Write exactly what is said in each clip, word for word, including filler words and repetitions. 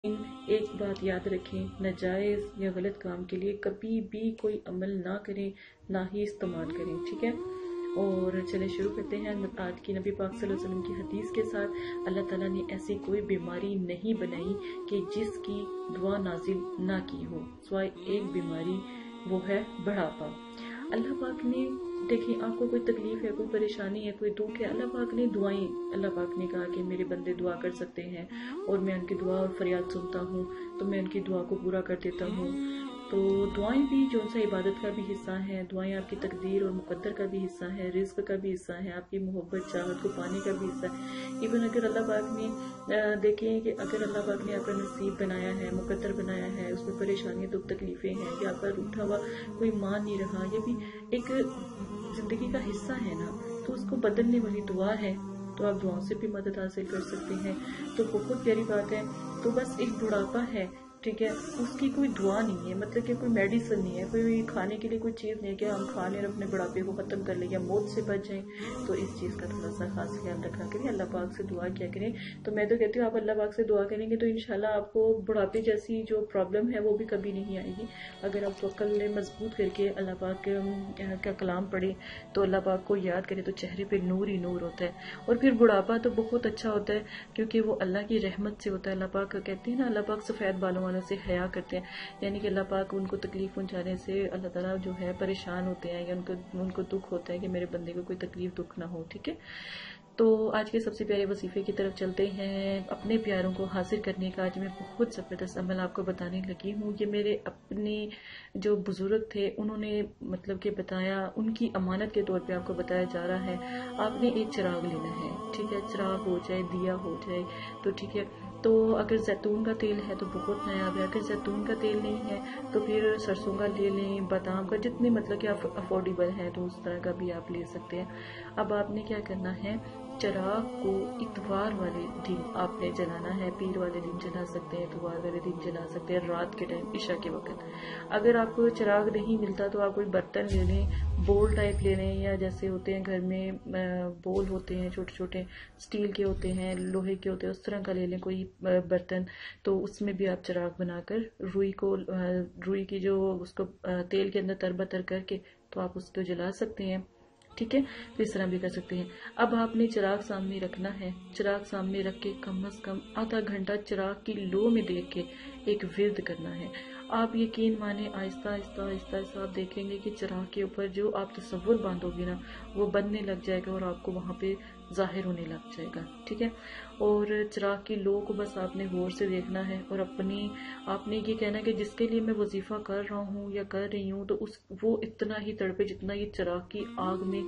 ایک بات یاد رکھیں، ناجائز یا غلط کام کے لیے کبھی بھی کوئی عمل نہ کریں، نہ ہی استعمال کریں، ٹھیک ہے؟ اور چلیں شروع کرتے ہیں آج کی نبی پاک صلی اللہ علیہ وسلم کی حدیث کے ساتھ۔ اللہ تعالیٰ نے ایسی کوئی بیماری نہیں بنائی کہ جس کی دعا نازل نہ کی ہو، سوائے ایک بیماری، وہ ہے بڑھاپا۔ اللہ پاک نے دیکھیں، آپ کو کوئی تکلیف ہے، کوئی پریشانی ہے، کوئی دکھ ہے، اللہ پاک نے دعائیں اللہ پاک نے کہا کہ میرے بندے دعا کر سکتے ہیں اور میں ان کی دعا اور فریاد سنتا ہوں تو میں ان کی دعا کو پورا کر دیتا ہوں۔ تو دعائیں بھی جو سا عبادت کا بھی حصہ ہیں، دعائیں آپ کی تقدیر اور مقدر کا بھی حصہ ہے، رزق کا بھی حصہ ہے، آپ کی محبت چاہت کو پانے کا بھی حصہ ہے۔ ایون اگر اللہ پاک نے دیکھیں کہ اگر اللہ پاک نے آپ کا نصیب بنایا ہے، مقدر بنایا ہے، اس میں پریشانیاں دکھ تکلیفیں ہیں کہ آپ کا روٹھا ہوا کوئی مان نہیں رہا، یہ بھی ایک زندگی کا حصہ ہے نا، تو اس کو بدلنے والی دعا ہے، تو آپ دعاؤں سے بھی مدد حاصل کر سکتے ہیں۔ تو بہت پیاری بات ہے۔ تو بس ایک بڑھاپا ہے، ٹھیک ہے، اس کی کوئی دعا نہیں ہے، مطلب کہ کوئی میڈیسن نہیں ہے، کوئی کھانے کے لیے کوئی چیز نہیں ہے کہ ہم کھا لیں اور اپنے بڑھاپے کو ختم کر لیں یا موت سے بچ جائیں۔ تو اس چیز کا تھوڑا سا خاص خیال رکھا کریں، اللہ پاک سے دعا کیا کریں۔ تو میں تو کہتی ہوں آپ اللہ پاک سے دعا کریں گے تو انشاءاللہ آپ کو بڑھاپے جیسی جو پرابلم ہے وہ بھی کبھی نہیں آئے گی۔ اگر آپ توکل مضبوط کر کے اللہ پاک کا کلام پڑھیں تو اللہ پاک کو یاد کریں تو چہرے پہ نور ہی نور ہوتا ہے۔ اور پھر بڑھاپا تو بہت اچھا ہوتا ہے کیونکہ وہ اللہ کی رحمت سے ہوتا ہے۔ اللہ پاک کہتے ہیں نا، اللہ پاک سفید بالوں والوں سے حیا کرتے ہیں، یعنی کہ اللہ پاک ان کو تکلیف پہنچانے سے اللہ تعالیٰ جو ہے پریشان ہوتے ہیں یا ان کو ان کو دکھ ہوتا ہے کہ میرے بندے کو کوئی تکلیف دکھ نہ ہو، ٹھیک ہے؟ تو آج کے سب سے پیارے وظیفے کی طرف چلتے ہیں۔ اپنے پیاروں کو حاضر کرنے کا آج میں بہت زبردست عمل آپ کو بتانے لگی ہوں۔ یہ میرے اپنے جو بزرگ تھے انہوں نے مطلب کہ بتایا، ان کی امانت کے طور پہ آپ کو بتایا جا رہا ہے۔ آپ نے ایک چراغ لینا ہے، ٹھیک ہے، چراغ ہو جائے، دیا ہو جائے تو ٹھیک ہے۔ تو اگر زیتون کا تیل ہے تو بہت نایاب ہے، اگر زیتون کا تیل نہیں ہے تو پھر سرسوں کا لے لیں، بادام کا، جتنے مطلب کہ افورڈیبل ہے تو اس طرح کا بھی آپ لے سکتے ہیں۔ اب آپ نے کیا کرنا ہے، چراغ کو اتوار والے دن آپ نے جلانا ہے، پیر والے دن جلا سکتے ہیں، اتوار والے دن جلا سکتے ہیں، رات کے ٹائم عشاء کے وقت۔ اگر آپ کو چراغ نہیں ملتا تو آپ کوئی برتن لے لیں، بول ٹائپ لے لیں، یا جیسے ہوتے ہیں گھر میں بول ہوتے ہیں چھوٹے چھوٹے، اسٹیل کے ہوتے ہیں، لوہے کے ہوتے ہیں، اس طرح کا لے لیں کوئی برتن، تو اس میں بھی آپ چراغ بنا کر روئی کو روئی کی جو اس کو تیل کے اندر تر بتر کر کے تو آپ اس کو جلا سکتے ہیں، ٹھیک ہے؟ تو اس طرح بھی کر سکتے ہیں۔ اب آپ نے چراغ سامنے رکھنا ہے، چراغ سامنے رکھ کے کم از کم آدھا گھنٹہ چراغ کی لو میں دیکھ کے ایک ورد کرنا ہے۔ آپ یقین مانیں، آہستہ آہستہ آہستہ آہستہ آپ دیکھیں گے کہ چراغ کے اوپر جو آپ تصور باندھو گے نا وہ بننے لگ جائے گا اور آپ کو وہاں پہ ظاہر ہونے لگ جائے گا، ٹھیک ہے؟ اور چراغ کی لو کو بس آپ نے غور سے دیکھنا ہے اور اپنی آپ نے یہ کہنا ہے کہ جس کے لیے میں وظیفہ کر رہا ہوں یا کر رہی ہوں تو اس وہ اتنا ہی تڑپے جتنا یہ چراغ کی آگ میں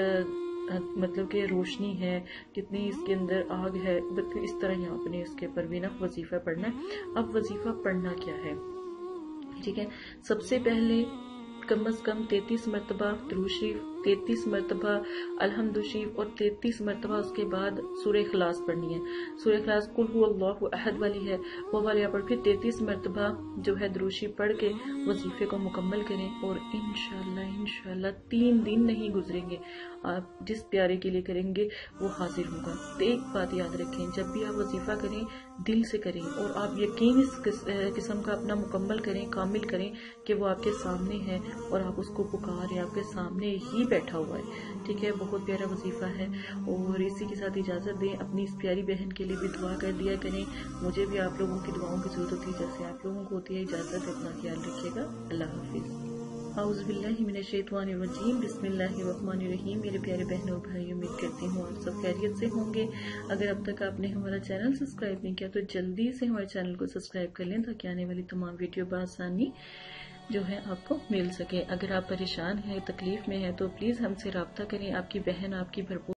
مطلب کہ روشنی ہے، کتنی اس کے اندر آگ ہے، اس طرح یہاں اپنے اس کے اوپر بھی نا وظیفہ پڑھنا ہے۔ اب وظیفہ پڑھنا کیا ہے، ٹھیک ہے؟ سب سے پہلے کم از کم تینتیس مرتبہ درود شریف، تینتیس مرتبہ الحمد شریف اور تینتیس مرتبہ اس کے بعد سورہ اخلاص پڑھنی ہے۔ سورہ اخلاص قل هو اللہ احد والی ہے وہ والی پڑھ، پھر تینتیس مرتبہ جو ہے درود شریف پڑھ کے وظیفے کو مکمل کریں اور انشاءاللہ انشاءاللہ تین دن نہیں گزریں گے، آپ جس پیارے کے لیے کریں گے وہ حاضر ہوگا۔ تو ایک بات یاد رکھیں، جب بھی آپ وظیفہ کریں دل سے کریں اور آپ یقین اس قسم کا اپنا مکمل کریں، کامل کریں کہ وہ آپ کے سامنے ہے اور آپ اس کو پکاریں، آپ کے سامنے ہی بیٹھا ہوا ہے، ٹھیک ہے؟ بہت پیارا وظیفہ ہے۔ اور اسی کے ساتھ اجازت دیں، اپنی اس پیاری بہن کے لیے بھی دعا کر دیا کریں، مجھے بھی آپ لوگوں کی دعاؤں کی ضرورت ہوتی ہے جیسے آپ لوگوں کو ہوتی ہے۔ اجازت، اپنا خیال رکھیے گا، اللہ حافظ۔ اعوذ باللہ من الشیطان الرجیم، بسم اللہ الرحمن الرحیم۔ میرے پیارے بہنوں اور بھائی، امید کرتی ہوں آپ سب خیریت سے ہوں گے۔ اگر اب تک آپ نے ہمارا چینل سبسکرائب نہیں کیا تو جلدی سے ہمارے چینل کو سبسکرائب کر لیں تاکہ آنے والی تمام ویڈیو بآسانی جو ہے آپ کو مل سکے۔ اگر آپ پریشان ہیں، تکلیف میں ہیں تو پلیز ہم سے رابطہ کریں، آپ کی بہن آپ کی بھرپور